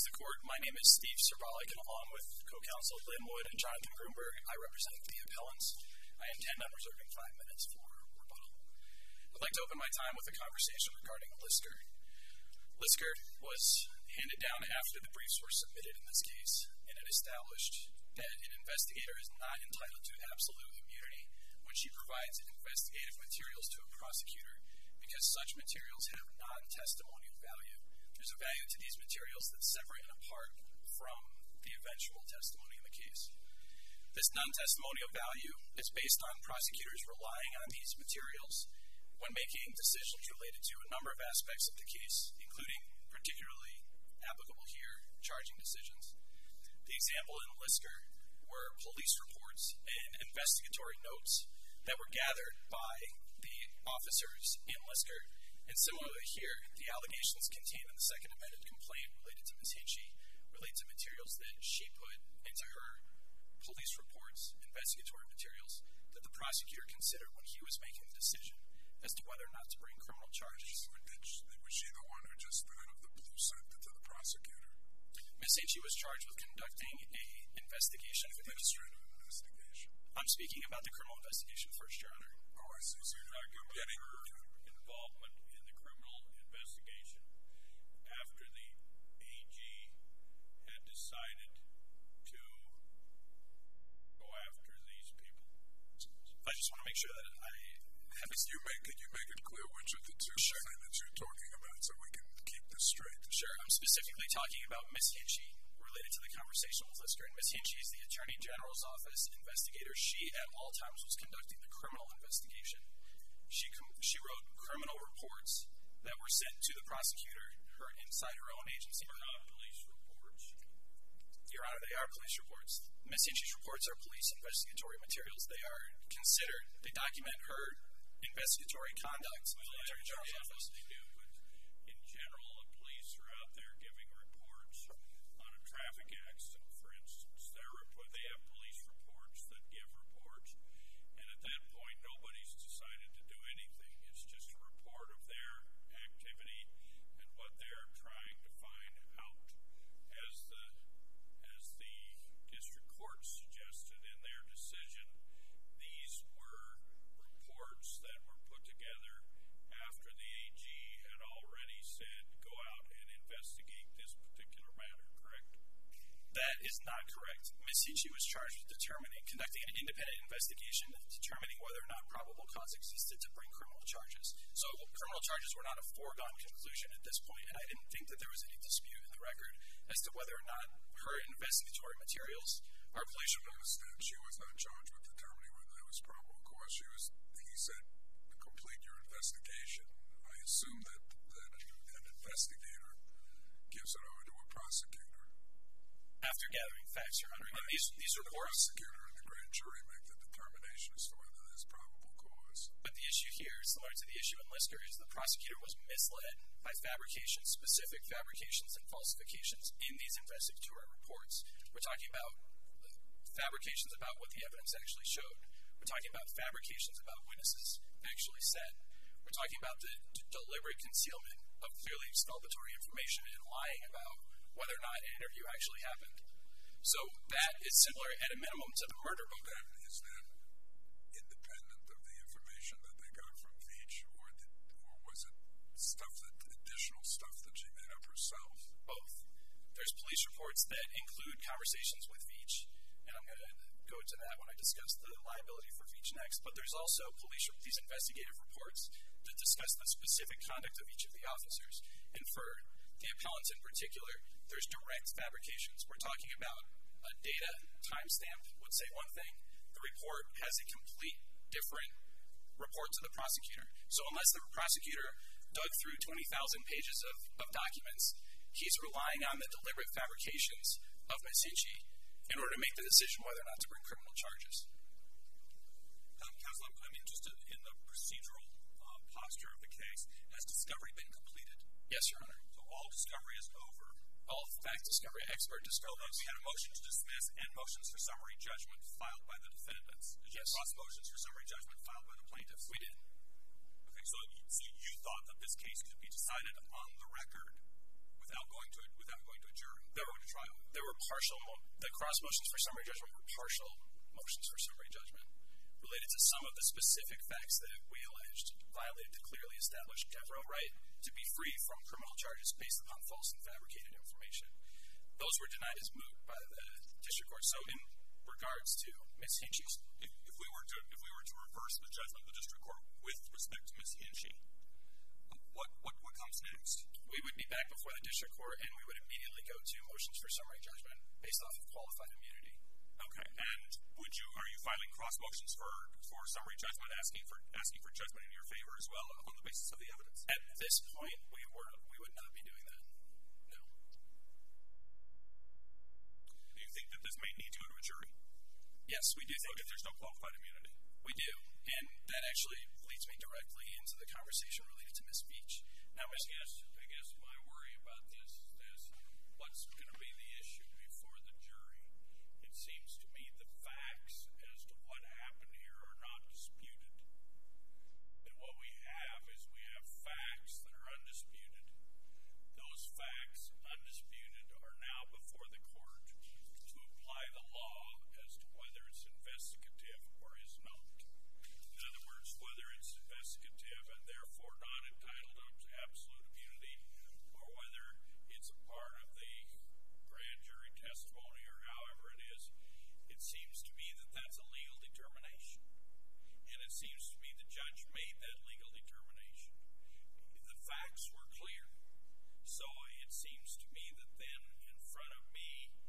please the court. My name is Steve Cerbalik, and along with co-counsel Lynn Wood and Jonathan Grunberg, I represent the appellants. I intend on reserving 5 minutes for rebuttal. I'd like to open my time with a conversation regarding Lisker. Lisker was handed down after the briefs were submitted in this case, and it established that an investigator is not entitled to absolute immunity when she provides investigative materials to a prosecutor because such materials have non-testimonial value. There's a value to these materials that's separate and apart from the eventual testimony in the case. This non-testimonial value is based on prosecutors relying on these materials when making decisions related to a number of aspects of the case, including particularly applicable here, charging decisions. The example in Lisker were police reports and investigatory notes that were gathered by the officers in Lisker. And similarly here, the allegations contained in the second amended complaint related to Ms. Hinchey relate to materials that she put into her police reports, investigatory materials, that the prosecutor considered when he was making the decision as to whether or not to bring criminal charges. Was she the one who just out of the blue sent it to the prosecutor? Ms. Hinchey was charged with conducting an investigation. Administrative investigation. I'm speaking about the criminal investigation first, Your Honor. Oh, I see. So you're not getting her involvement in the criminal investigation after the AG had decided to go after these people. I just want to make sure that I have it. Can you make it clear which of the two statements you're talking about so we can keep this straight? Sure. I'm specifically talking about Ms. Hinchey related to the conversation with Lisker. And Ms. Hinchey is the Attorney General's office investigator. She at all times was conducting the criminal investigation. She wrote criminal reports that were sent to the prosecutor inside her own agency. They're not police reports. Your Honor, they are police reports. Ms. Hinchey's reports are police investigatory materials. They are considered, they document her investigatory conduct in the Attorney General's office. They do, but in general, the police are out there giving reports on a traffic accident, for instance. They have police reports that give reports, and at that point, nobody's decided to do anything. It's just a report of their activity and what they're trying to find out. As the district court suggested in their decision, these were reports that were put together after the AG had already said, go out and investigate this particular matter, correct? That is not correct. Ms. Hinchey was charged with conducting an independent investigation, determining whether or not probable cause existed to bring criminal charges. So criminal charges were not a foregone conclusion at this point, and I didn't think that there was any dispute in the record as to whether or not her investigatory materials are police reports. She was not charged with determining whether there was probable cause. He said, complete your investigation. I assume that an investigator gives it over to a prosecutor. After gathering facts, Your Honor. And these reports. The prosecutor and the grand jury make the determination as to whether there's probable cause. But the issue here, similar to the issue in Lisker, is the prosecutor was misled by fabrications, specific fabrications and falsifications in these investigatory reports. We're talking about fabrications about what the evidence actually showed. We're talking about fabrications about witnesses actually said. We're talking about the deliberate concealment of clearly exculpatory information and lying about whether or not an interview actually happened. So that is similar at a minimum to the murder book. Is that independent of the information that they got from Veach, or was it additional stuff that she made up herself? Both. There's police reports that include conversations with Veach, and I'm going to go to that when I discuss the liability for Veach next. But there's also these investigative reports that discuss the specific conduct of each of the officers. And for the appellants in particular, there's direct fabrications. We're talking about a data timestamp would say one thing. The report has a complete different report to the prosecutor. So unless the prosecutor dug through 20,000 pages of documents, he's relying on the deliberate fabrications of Ms. Hinchey in order to make the decision whether or not to bring criminal charges. Counsel, I'm interested in the procedural posture of the case. Has discovery been completed? Yes, Your Honor. So all discovery is over? All fact discovery, expert discovery. We had a motion to dismiss and motions for summary judgment filed by the defendants. Yes. Cross motions for summary judgment filed by the plaintiffs. We did. Okay, so you thought that this case could be decided on the record without going to a jury, going to trial. There were the cross motions for summary judgment were partial motions for summary judgment related to some of the specific facts that we alleged violated the clearly established Devereux right to be free from criminal charges based upon false and fabricated information. Those were denied as moot by the district court. So in regards to Ms. Hinchey's, if we were to reverse the judgment of the district court with respect to Ms. Hinchey, what comes next? We would be back before the district court, and we would immediately go to motions for summary judgment based off of qualified immunity. Okay. And are you filing cross motions for summary judgment, asking for judgment in your favor as well on the basis of the evidence? At this point, we would not be doing that. No. Do you think that this may need to go to a jury? Yes, we do think if there's no qualified immunity. We do, and that actually leads me directly into the conversation related to Ms. Beach. Now, I guess my worry about this is what's going to be the issue before the jury. It seems to me the facts as to what happened here are not disputed. And what we have is facts that are undisputed. Those facts, undisputed, are now before the court to apply the law as to whether it's investigative or is not. In other words, whether it's investigative and therefore not entitled to absolute immunity, or whether it's a part of the grand jury testimony or however it is. It seems to me that that's a legal determination. And it seems to me the judge made that legal determination. The facts were clear. So it seems to me that then in front of me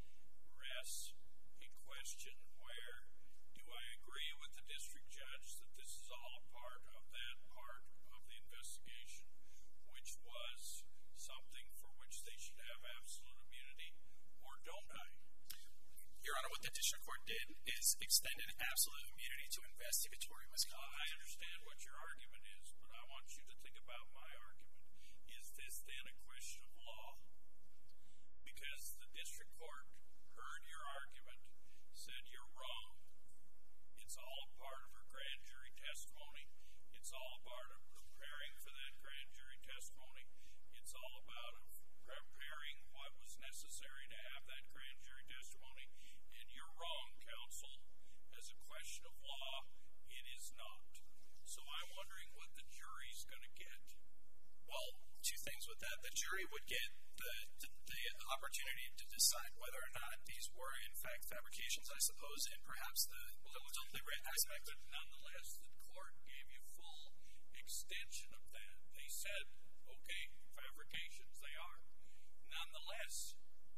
rests a question where do I agree with the district judge that this is all a part of that part of the investigation, which was something for which they should have absolute immunity, or don't I? Your Honor, what the district court did is extend an absolute immunity to investigatory misconduct. I understand what your argument is, but I want you to think about my argument. Is this then a question of law? Because the district court heard your argument, said you're wrong. It's all a part of her grand jury testimony. It's all a part of preparing for that grand jury testimony. It's all about preparing what was necessary to have that grand jury testimony. And you're wrong, counsel. As a question of law, it is not. So I'm wondering what the jury's going to get. Well, two things with that. The jury would get the opportunity to decide whether or not these were, in fact, fabrications, I suppose, and perhaps the deliberate aspect. But nonetheless, the court gave you full extension of that. They said, okay, fabrications they are. Nonetheless,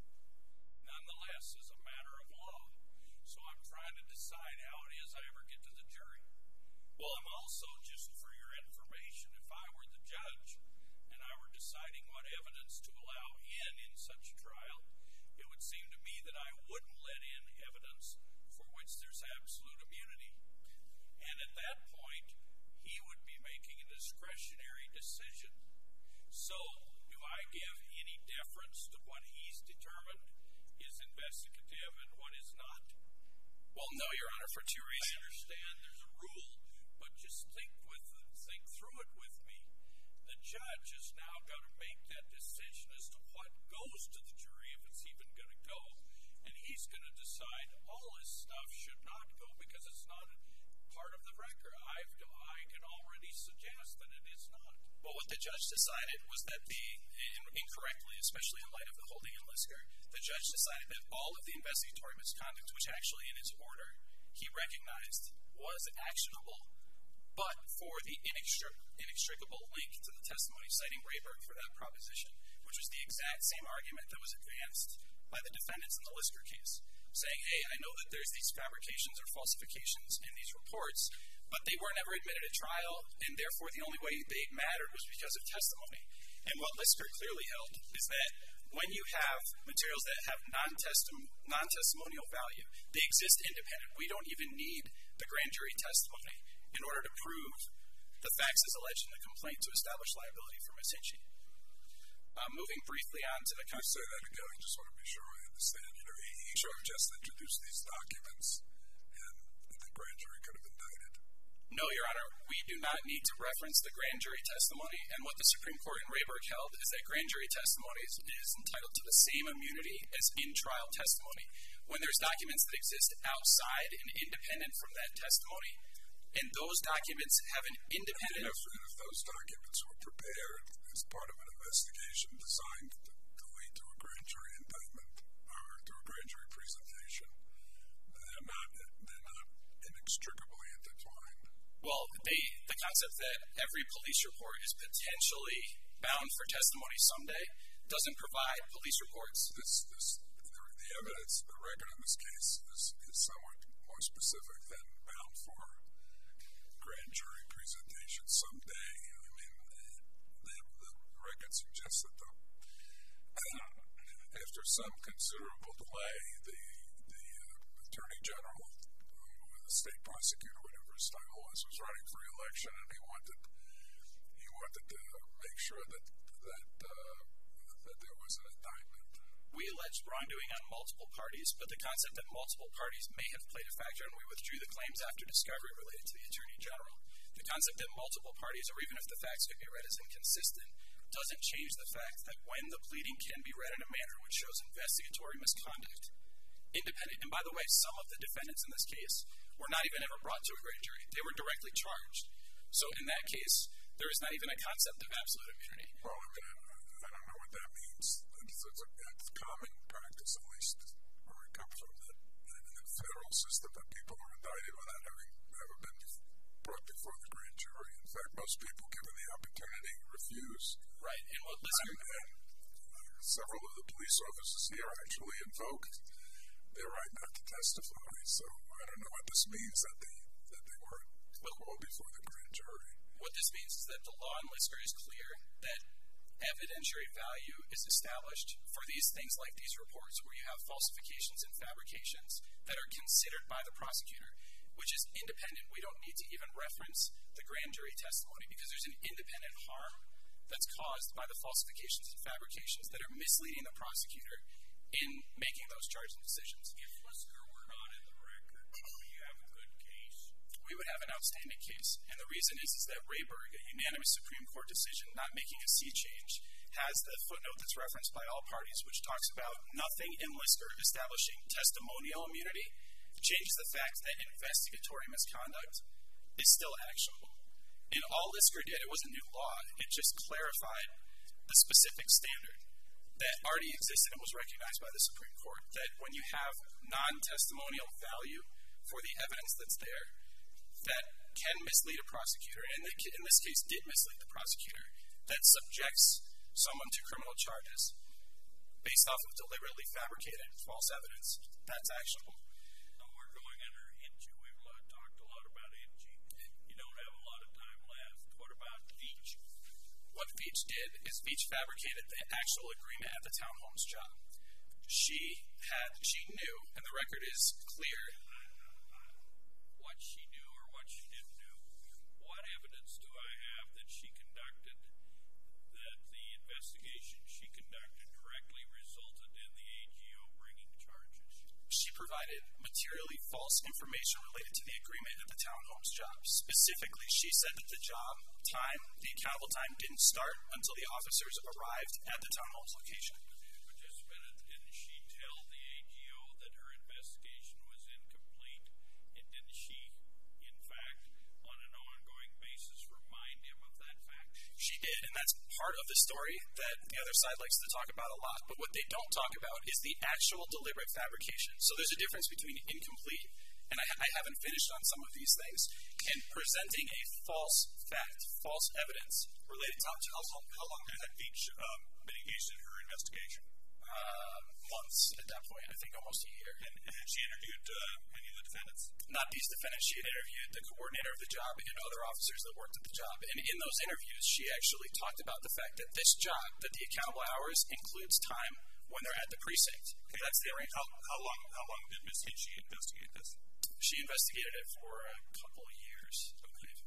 as a matter of law. So I'm trying to decide how it is I ever get to the jury. Well, I'm also, just for your information, if I were the judge and I were deciding what evidence to allow in such a trial, it would seem to me that I wouldn't let in evidence for which there's absolute immunity. And at that point, he would be making a discretionary decision. So do I give any deference to what he's determined is investigative and what is not? Well, no, Your Honor, for two reasons. I understand there's a rule, but just think through it with me. The judge has now got to make that decision as to what goes to the jury, if it's even going to go. And he's going to decide all this stuff should not go because it's not part of the record. I can already suggest that it is not. Well, what the judge decided was that incorrectly, especially in light of the holding in Lisker, the judge decided that all of the investigatory misconduct, which actually in its order he recognized was actionable, but for the inextricable link to the testimony citing Rayburg for that proposition, which was the exact same argument that was advanced by the defendants in the Lisker case, saying, hey, I know that there's these fabrications or falsifications in these reports, but they were never admitted at trial, and therefore the only way they mattered was because of testimony. And what Lisker clearly held is that when you have materials that have non-testimonial value, they exist independent. We don't even need the grand jury testimony in order to prove the facts as alleged in the complaint to establish liability for Ms. Hinchey. Moving briefly on to the... Can I say that again? I just want to be sure I understand. He should have just introduced these documents and the grand jury could have indicted. No, Your Honor. We do not need to reference the grand jury testimony, and what the Supreme Court in Rayburg held is that grand jury testimony is entitled to the same immunity as in-trial testimony. When there's documents that exist outside and independent from that testimony, and those documents have an independent... And if those documents were prepared as part of an investigation designed to lead to a grand jury indictment or to a grand jury presentation, they're not inextricably intertwined. Well, the concept that every police report is potentially bound for testimony someday doesn't provide police reports. The evidence, the record in this case is somewhat more specific than bound for grand jury presentation someday. I mean, the record suggests that after some considerable delay, the Attorney General, or the state prosecutor, whatever his title was running for election, and he wanted to make sure that there was an indictment. We alleged wrongdoing on multiple parties, but the concept that multiple parties may have played a factor, and we withdrew the claims after discovery related to the Attorney General. The concept that multiple parties, or even if the facts could be read as inconsistent, doesn't change the fact that when the pleading can be read in a manner which shows investigatory misconduct, independent, and by the way, some of the defendants in this case were not even ever brought to a grand jury. They were directly charged. So in that case, there is not even a concept of absolute immunity. Well, I mean, I don't know what that means. It's common practice, at least, where it comes from, that in the federal system that people are indicted without having ever been brought before the grand jury. In fact, most people, given the opportunity, refuse. Right, and what Lisker... And several of the police officers here actually invoked their right not to testify. So I don't know what this means, that they weren't called before the grand jury. What this means is that the law in Lisker is clear that evidentiary value is established for these things like these reports where you have falsifications and fabrications that are considered by the prosecutor, which is independent. We don't need to even reference the grand jury testimony because there's an independent harm that's caused by the falsifications and fabrications that are misleading the prosecutor in making those charging decisions. If Lisker were not in the record, would you have a good case? We would have an outstanding case. And the reason is that Rayburg, a unanimous Supreme Court decision not making a sea change, has the footnote that's referenced by all parties, which talks about nothing in Lisker establishing testimonial immunity changes the fact that investigatory misconduct is still actionable. And all Lisker did, it wasn't new law, it just clarified the specific standard that already existed and was recognized by the Supreme Court, that when you have non-testimonial value for the evidence that's there, that can mislead a prosecutor, and in this case did mislead the prosecutor, that subjects someone to criminal charges based off of deliberately fabricated false evidence, that's actionable. Now we're going under Hinchey. We've talked a lot about Hinchey. You don't have a lot of time left. What about Veach? What Veach did is Veach fabricated the actual agreement at the townhome's job. She knew, and the record is clear, what she knew or what she didn't know. What evidence do I have that she conducted, that the investigation she conducted directly resulted in the AGO bringing charges? She provided materially false information related to the agreement at the townhome's job. Specifically, she said that the job time, the accountable time, didn't start until the officers arrived at the townhome's location. Just a minute, didn't she tell the AGO that her investigation was incomplete? And didn't she, in fact, on an ongoing basis remind him of that fact? She did, and that's part of the story that the other side likes to talk about a lot. But what they don't talk about is the actual deliberate fabrication. So there's a difference between incomplete, and I haven't finished on some of these things, and presenting a false fact, false evidence related to How long had Veach been engaged in her investigation? Months at that point, I think almost a year. And had she interviewed any of the defendants? Not these defendants. She had interviewed the coordinator of the job and other officers that worked at the job. And in those interviews, she actually talked about the fact that this job, that the accountable hours, includes time when they're at the precinct. Okay, that's the range. How long did Ms. Hinchey investigate this? She investigated it for a couple of years, I believe.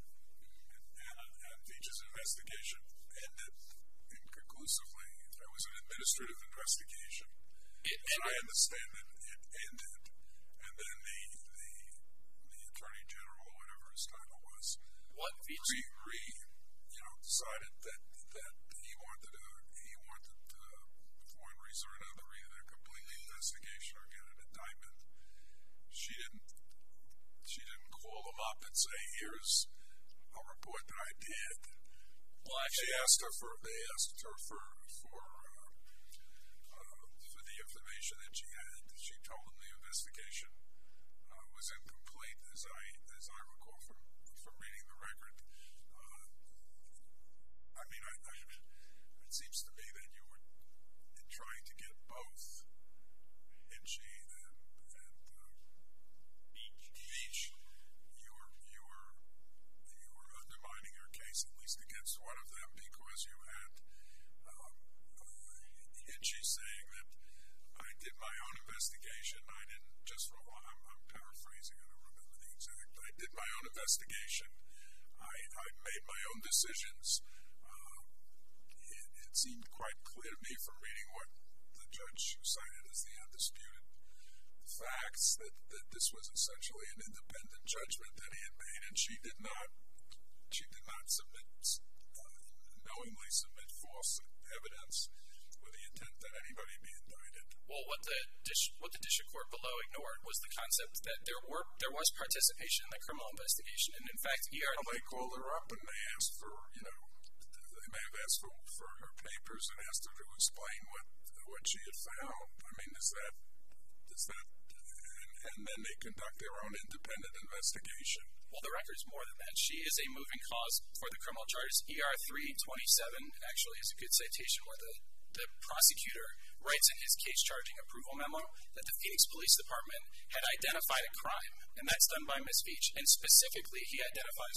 And Veach's investigation ended inconclusively. It was an administrative investigation. And I understand that it ended, and then the Attorney General, whatever his title was, was. What Veach? Decided that he wanted for one reason or another, either a complete investigation or get an indictment. She didn't call him up and say, here's a report that I did. Well, actually, they asked her for the information that she had. She told them the investigation was incomplete, as I recall from reading the record. It seems to me that you were trying to get both Hinchey and Veach. You were undermining your case, at least against one of them, because you had Hinchey saying that I did my own investigation. I didn't just rely. I'm paraphrasing. I don't remember the exact. I did my own investigation. I made my own decisions. It seemed quite clear to me from reading what the judge cited as the undisputed facts that this was essentially an independent judgment that he had made, and she did not knowingly submit false evidence with the intent that anybody be indicted. Well, what the district court below ignored was the concept that there was participation in the criminal investigation, and in fact, they called her up and they asked for, they may have asked for her papers and asked her to explain what she had found. I mean, is that, and then they conduct their own independent investigation. Well, the record's more than that. She is a moving cause for the criminal charges. ER 327 actually is a good citation where the prosecutor writes in his case charging approval memo that the Phoenix Police Department had identified a crime, and that's done by Ms. Veach, and specifically he identifies...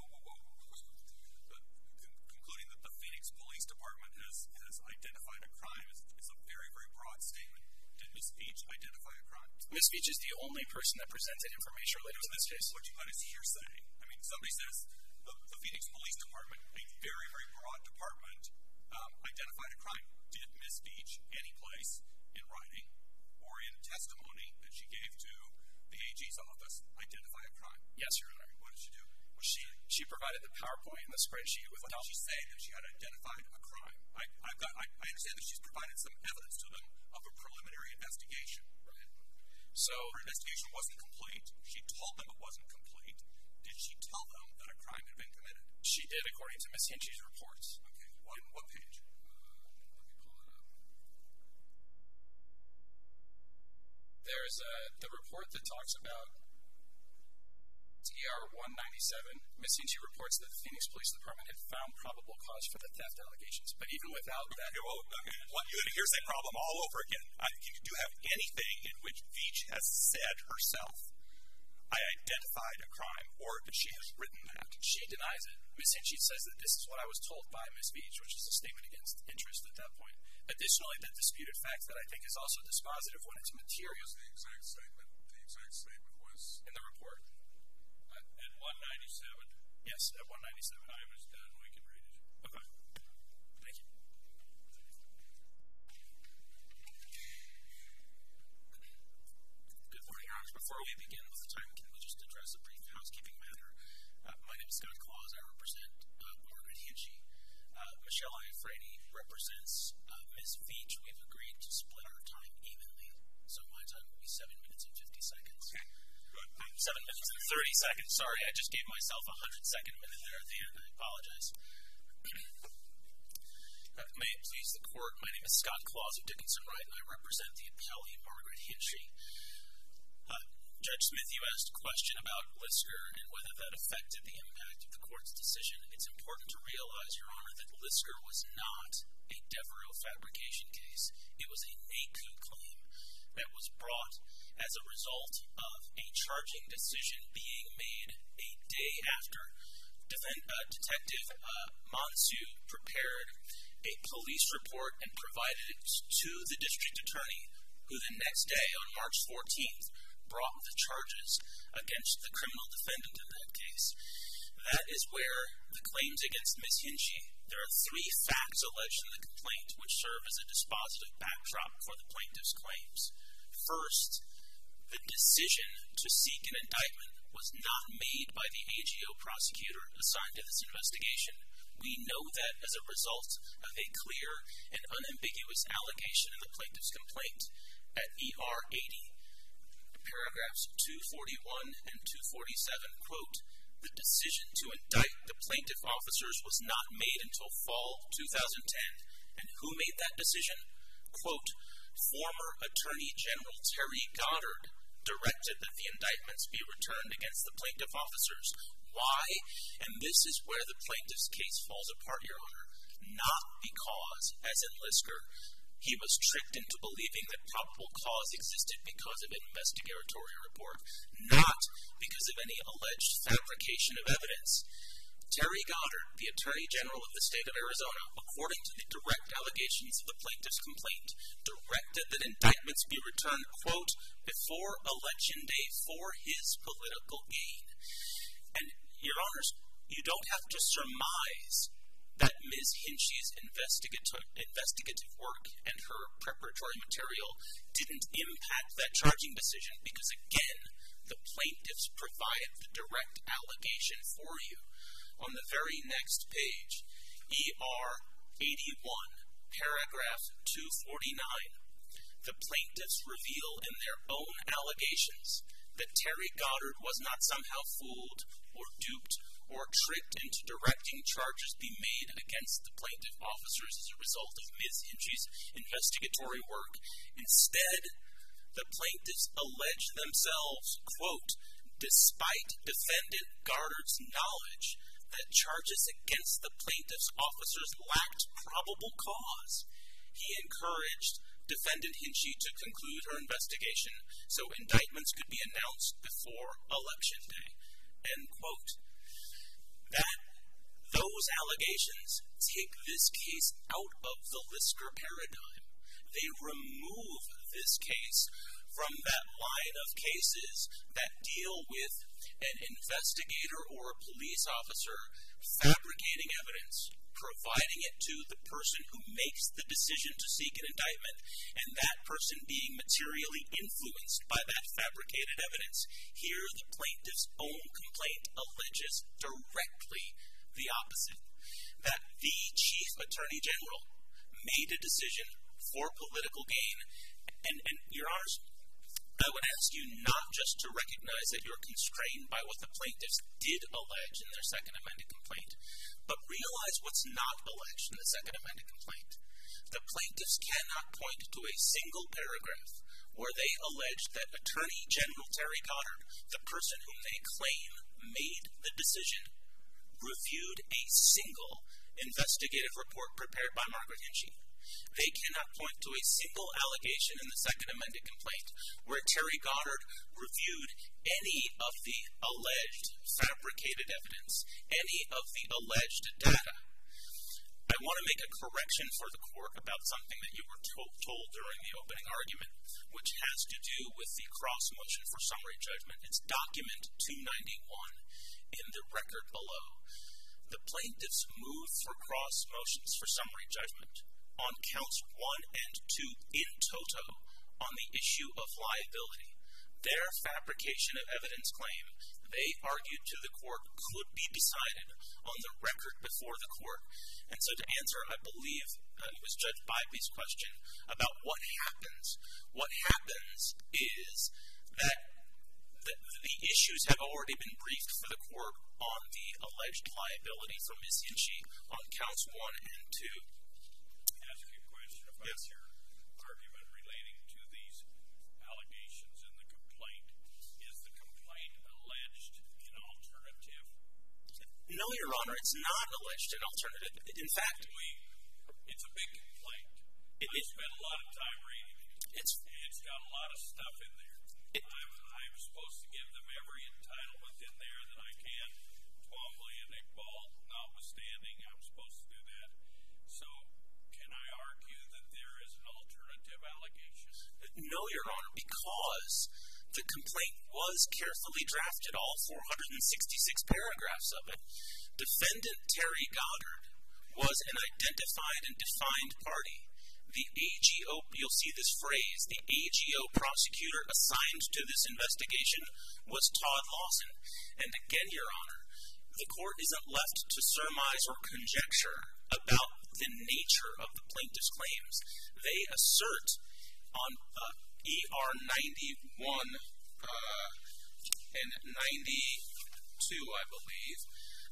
Concluding that the Phoenix Police Department has identified a crime is a very, very broad statement. Did Ms. Veach identify a crime? Ms. Veach is the only person that presented information related to this case. What you got is hearsay. I mean, somebody says the Phoenix Police Department, a very, very broad department, identified a crime. Did Ms. Veach, any place in writing or in testimony that she gave to the AG's office, identify a crime? Yes, Your Honor. What did she do? She provided the PowerPoint and the spreadsheet with... What did she say that she had identified a crime? I understand that she's provided some evidence to them of a preliminary investigation. Right. So... Her investigation wasn't complete. She told them it wasn't complete. Did she tell them that a crime had been committed? She did, according to Ms. Hinchey's reports. Okay. What page? There's the report that talks about ER 197. Ms. Hinchey reports that the Phoenix Police Department had found probable cause for the theft allegations. But even without that... Okay, well, you had a hearsay problem all over again. Do you have anything in which Veach has said herself, I identified a crime, or that she has written that? She denies it. Ms. Hinchey says that this is what I was told by Ms. Veach, which is a statement against interest at that point. Additionally, the disputed fact that I think is also dispositive when it's material. The exact statement was in the report. At 197? Yes, at 197. Time is done. We can read it. Okay. Thank you. Good morning, Your Honors. Before we begin with the time, can we just address a brief housekeeping matter? My name is Scott Claus. I represent Margaret Hinchey. Michelle Iafredi represents Ms. Veach. We've agreed to split our time evenly, so my time will be 7 minutes and 50 seconds. Okay. Good. 7 minutes and 30 seconds. Sorry, I just gave myself a 100-second minute there at the end. I apologize. May it please the Court, my name is Scott Claus of Dickinson Wright, and I represent the appellee, Margaret Hinchey. Judge Smith, you asked a question about Lisker and whether that affected the impact of the Court's decision. It's important to realize, Your Honor, that Lisker was not a Devereaux fabrication case. It was a NACU claim that was brought as a result of a charging decision being made a day after Detective Monsu prepared a police report and provided it to the district attorney, who the next day, on March 14th, brought the charges against the criminal defendant in that case. That is where the claims against Ms. Hinchey, there are 3 facts alleged in the complaint which serve as a dispositive backdrop for the plaintiff's claims. First, the decision to seek an indictment was not made by the AGO prosecutor assigned to this investigation. We know that as a result of a clear and unambiguous allegation in the plaintiff's complaint at ER 80, paragraphs 241 and 247, quote, the decision to indict the plaintiff officers was not made until fall 2010. And who made that decision? Quote, former Attorney General Terry Goddard directed that the indictments be returned against the plaintiff officers. Why? And this is where the plaintiff's case falls apart, Your Honor. Not because, as in Lisker, he was tricked into believing that probable cause existed because of an investigatory report. Not because of any alleged fabrication of evidence. Terry Goddard, the Attorney General of the state of Arizona, according to the direct allegations of the plaintiff's complaint, directed that indictments be returned, quote, before Election Day for his political gain. And, Your Honors, you don't have to surmise that Ms. Hinchey's investigative work and her preparatory material didn't impact that charging decision because, again, the plaintiffs provide the direct allegation for you. On the very next page, ER 81, paragraph 249, the plaintiffs reveal in their own allegations that Terry Goddard was not somehow fooled or duped or tricked into directing charges be made against the plaintiff officers as a result of Ms. Hinchey's investigatory work. Instead, the plaintiffs allege themselves, quote, despite defendant Goddard's knowledge that charges against the plaintiff's officers lacked probable cause, he encouraged defendant Hinchey to conclude her investigation so indictments could be announced before Election Day, end quote. Those allegations take this case out of the Lisker paradigm. They remove this case from that line of cases that deal with an investigator or a police officer fabricating evidence, providing it to the person who makes the decision to seek an indictment, and that person being materially influenced by that fabricated evidence. Here, the plaintiff's own complaint alleges directly the opposite, that the Chief Attorney General made a decision for political gain. And Your Honors, I would ask you not just to recognize that you're constrained by what the plaintiffs did allege in their second amended complaint, but realize what's not alleged in the second amended complaint. The plaintiffs cannot point to a single paragraph where they allege that Attorney General Terry Goddard, the person whom they claim made the decision, reviewed a single investigative report prepared by Margaret Hinchey. They cannot point to a single allegation in the second amended complaint where Terry Goddard reviewed any of the alleged fabricated evidence, any of the alleged data. I want to make a correction for the court about something that you were told during the opening argument, which has to do with the cross motion for summary judgment. It's document 291 in the record below. The plaintiffs moved for cross motions for summary judgment on counts 1 and 2 in toto on the issue of liability. Their fabrication of evidence claim, they argued to the court, could be decided on the record before the court. And so to answer, I believe, it was Judge Bybee's question about what happens is that the issues have already been briefed for the court on the alleged liability for Ms. Hinchey on counts 1 and 2. Ask you a question about your argument relating to these allegations in the complaint. Is the complaint alleged in alternative? No, Your Honor, it's not alleged in alternative. In fact, it's a big complaint. I spent a lot of time reading it. It's got a lot of stuff in there. I'm supposed to give them every entitlement in there that I can. Twombly and Iqbal notwithstanding, I'm supposed to do that. So can I argue that there is an alternative allegation? No, Your Honor, because the complaint was carefully drafted, all 466 paragraphs of it. Defendant Terry Goddard was an identified and defined party. the AGO, you'll see this phrase, the AGO prosecutor assigned to this investigation was Todd Lawson. And again, Your Honor, the court isn't left to surmise or conjecture about the nature of the plaintiff's claims. They assert on ER 91 and 92, I believe,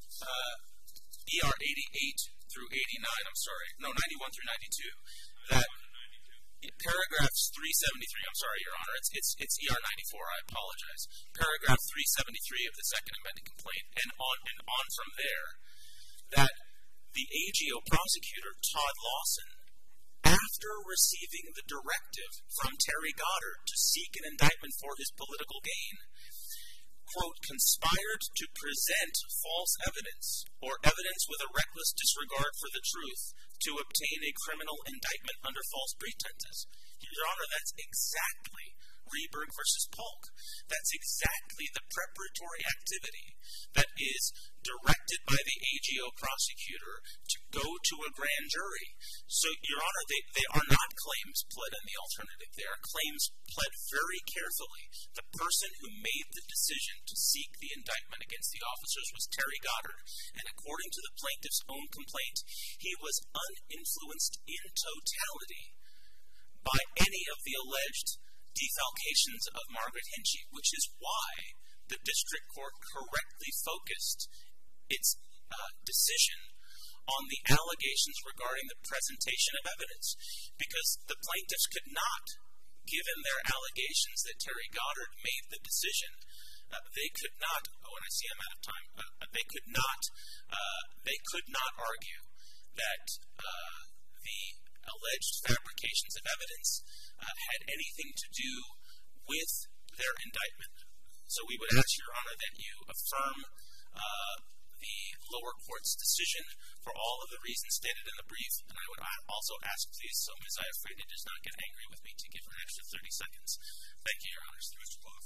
ER 88 through 89, I'm sorry, no, 91 through 92, that paragraphs 373, I'm sorry, Your Honor, it's ER 94, I apologize. Paragraph 373 of the second amended complaint, and on from there, that the AGO prosecutor, Todd Lawson, after receiving the directive from Terry Goddard to seek an indictment for his political gain, quote, conspired to present false evidence or evidence with a reckless disregard for the truth to obtain a criminal indictment under false pretenses. Your Honor, that's exactly Rehberg versus Polk. That's exactly the preparatory activity that is directed by the AGO prosecutor to go to a grand jury. So, Your Honor, they are not claims pled in the alternative. They are claims pled very carefully. The person who made the decision to seek the indictment against the officers was Terry Goddard, and according to the plaintiff's own complaint, he was uninfluenced in totality by any of the alleged defalcations of Margaret Hinchey, which is why the district court correctly focused its decision on the allegations regarding the presentation of evidence, because the plaintiffs could not, given their allegations that Terry Goddard made the decision, they could not, and I see I'm out of time, they could not argue that the alleged fabrications of evidence had anything to do with their indictment. So we would ask, Your Honor, that you affirm the lower court's decision for all of the reasons stated in the brief, and I would also ask, please, so Ms. Iafrida does not get angry with me, to give her an extra 30 seconds. Thank you, Your Honor. Mr. Clough.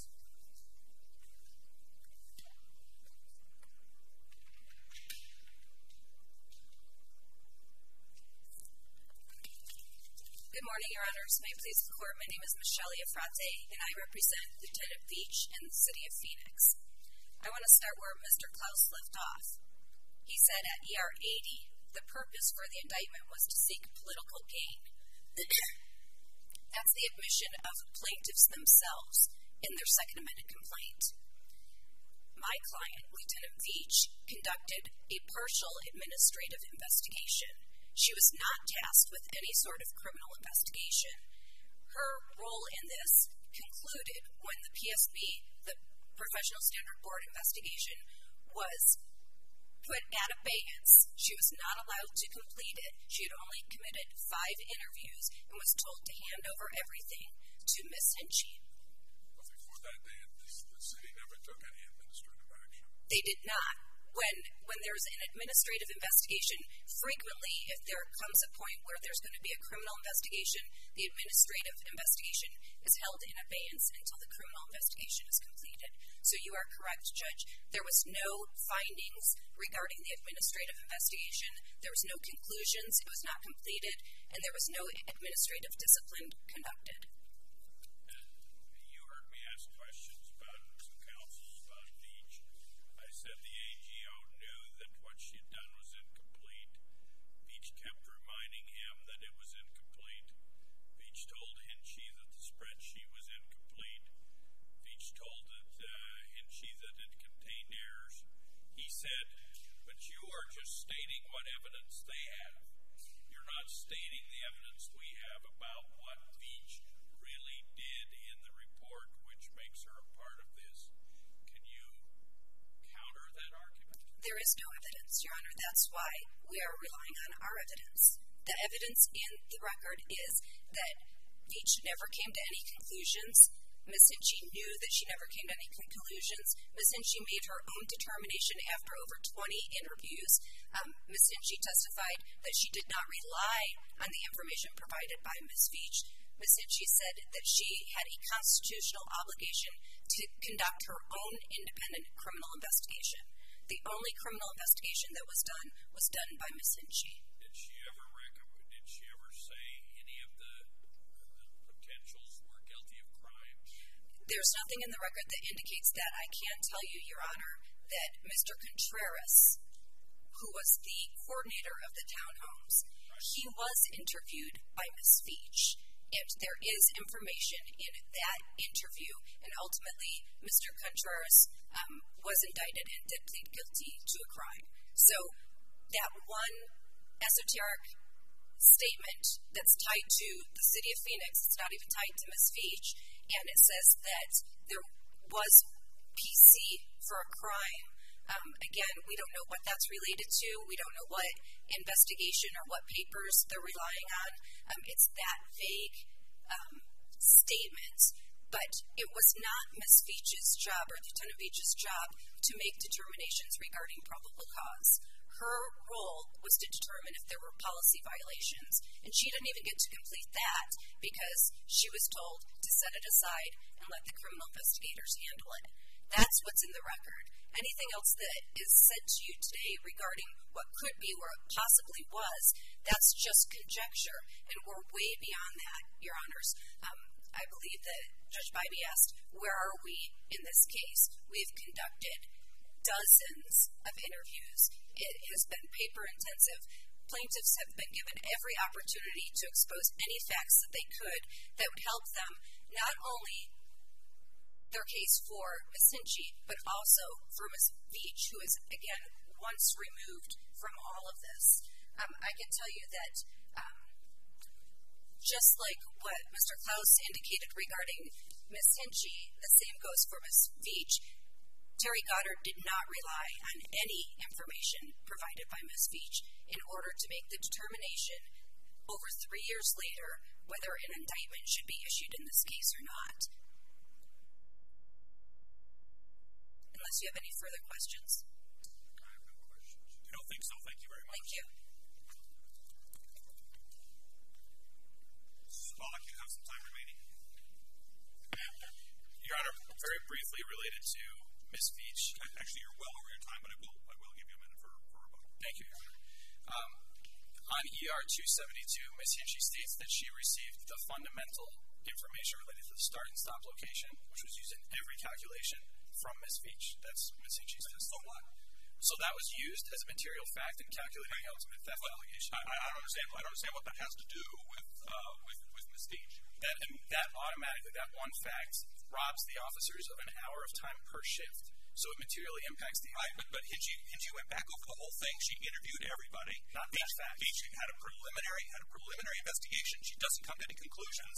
Good morning, Your Honors. May it please the Court, my name is Michelle Iafrate, and I represent Lieutenant Veach in the City of Phoenix. I want to start where Mr. Klaus left off. He said at ER 80, the purpose for the indictment was to seek political gain. That's the admission of plaintiffs themselves in their second amended complaint. My client, Lieutenant Veach, conducted a partial administrative investigation. She was not tasked with any sort of criminal investigation. Her role in this concluded when the PSB, the Professional Standard Board investigation, was put at abeyance. She was not allowed to complete it. She had only committed 5 interviews and was told to hand over everything to Ms. Hinchey. But before that, the city never took any administrative action. They did not. When there's an administrative investigation, frequently if there comes a point where there's going to be a criminal investigation, the administrative investigation is held in abeyance until the criminal investigation is completed. So you are correct, Judge. There was no findings regarding the administrative investigation. There was no conclusions. It was not completed. And there was no administrative discipline conducted. You heard me ask questions about some counsels about Veach. I said the AGO knew that what she had done was incomplete. Veach kept reminding him that it was incomplete. Veach told Hinchey that the spreadsheet was incomplete. Veach told Hinchey that it contained errors. He said, but you are just stating what evidence they have. You're not stating the evidence we have about what Veach really did in the report, which makes her a part of this. Can you counter that argument? There is no evidence, Your Honor. That's why we are relying on our evidence. The evidence in the record is that Veach never came to any conclusions. Ms. Hinchey knew that she never came to any conclusions. Ms. Hinchey made her own determination after over 20 interviews. Ms. Hinchey testified that she did not rely on the information provided by Ms. Veach. Ms. Hinchey said that she had a constitutional obligation to conduct her own independent criminal investigation. The only criminal investigation that was done by Ms. Hinchey. Did she ever say any of There's nothing in the record that indicates that. I can tell you, Your Honor, that Mr. Contreras, who was the coordinator of the townhomes, he was interviewed by Ms. Veach, and there is information in that interview, and ultimately Mr. Contreras was indicted and did plead guilty to a crime. So that one esoteric statement that's tied to the city of Phoenix, it's not even tied to Ms. Veach, and it says that there was PC for a crime. Again, we don't know what that's related to. We don't know what investigation or what papers they're relying on. It's that vague statement. But it was not Ms. Veach's job or Lieutenant Veach's job to make determinations regarding probable cause. Her role was to determine if there were policy violations, and she didn't even get to complete that because she was told to set it aside and let the criminal investigators handle it. That's what's in the record. Anything else that is said to you today regarding what could be or possibly was, that's just conjecture, and we're way beyond that, Your Honors. I believe that Judge Bybee asked, where are we in this case? We've conducted dozens of interviews. It has been paper-intensive. Plaintiffs have been given every opportunity to expose any facts that they could that would help them, not only their case for Ms. Hinchey, but also for Ms. Veach, who is, again, once removed from all of this. I can tell you that just like what Mr. Klaus indicated regarding Ms. Hinchey, the same goes for Ms. Veach. Terry Goddard did not rely on any information provided by Ms. Veach in order to make the determination over 3 years later whether an indictment should be issued in this case or not. Unless you have any further questions. I have no questions. I don't think so. Thank you very much. Thank you. Pollock, you have some time remaining. Your Honor, very briefly related to Ms. Veach. Actually, you're well over your time, but I will give you a minute for rebuttal. Thank you, Your Honor. On ER 272, Ms. Hinchey states that she received the fundamental information related to the start and stop location, which was used in every calculation from Ms. Veach. That's Ms. Hinchey's testimony. So what? So that was used as a material fact in calculating the ultimate theft allegation. I don't understand what that has to do with Ms. Veach. That automatically, that one fact, robs the officers of an hour of time per shift. So it materially impacts the... Right, but Hinchey went back over the whole thing. She interviewed everybody. Not that fact. Veach had a preliminary investigation. She doesn't come to any conclusions.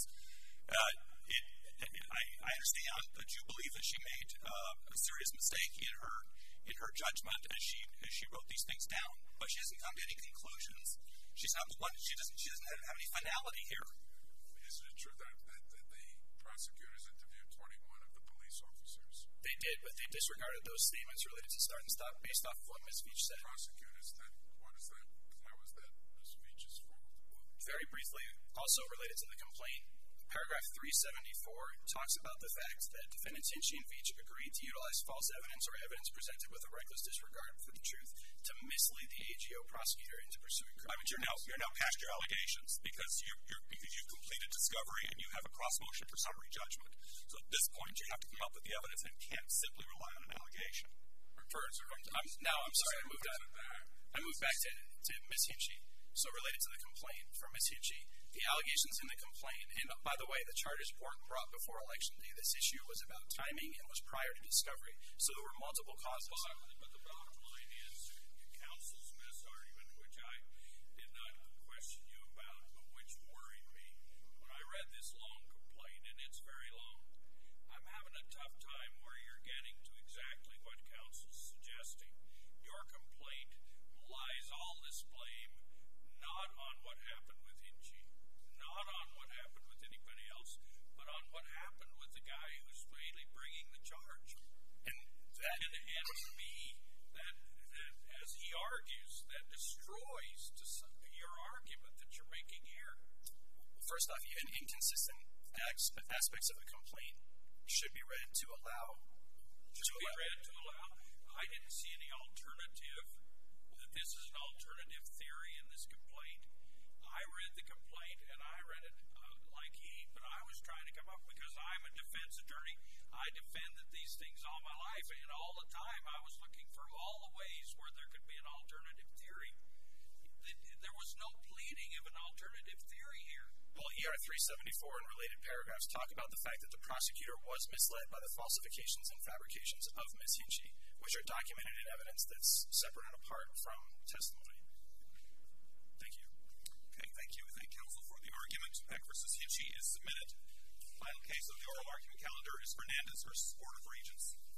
I understand that you believe that she made a serious mistake in her judgment as she wrote these things down, but she doesn't come to any conclusions. She's not the one. She doesn't have any finality here. Isn't it true that the prosecutors interviewed 21 of the police officers? They did, but they disregarded those statements related to start and stop based off of what Ms. Veach said. Prosecutors, what is that? How is that Ms. Veach's fault? Very briefly, also related to the complaint, paragraph 374 talks about the fact that defendants Hinchey and Veach agreed to utilize false evidence or evidence presented with a reckless disregard for the truth to mislead the AGO prosecutor into pursuing criminal. But you're now past your allegations because you've completed discovery and you have a cross motion for summary judgment. So at this point, you have to come up with the evidence and can't simply rely on an allegation. I'm sorry, I moved back to Ms. Hinchey. So related to the complaint from Ms. Hinchey, the allegations in the complaint, and by the way, the charges weren't brought before Election Day. This issue was about timing and was prior to discovery. So there were multiple causes. But the bottom line is counsel's misargument, which I did not question you about, but which worried me. When I read this long complaint, and it's very long, I'm having a tough time where you're getting to exactly what counsel's suggesting. Your complaint lies all this blame not on what happened with Hinchey, not on what happened with anybody else, but on what happened with the guy who's mainly bringing the charge. And to me, that as he argues, that destroys your argument that you're making here. First off, even inconsistent aspects of the complaint should be read to allow. I didn't see any alternative, that this is an alternative theory in this complaint. I read the complaint, and I read it like he, but I was trying to come up, because I'm a defense attorney, alternative theory here. Well, ER 374 and related paragraphs talk about the fact that the prosecutor was misled by the falsifications and fabrications of Ms. Hinchey, which are documented in evidence that's separate and apart from testimony. Thank you. Okay, thank you. We thank counsel for the argument. Peck v. Hinchey is submitted. Final case of the oral argument calendar is Fernandez v. Board of Regents.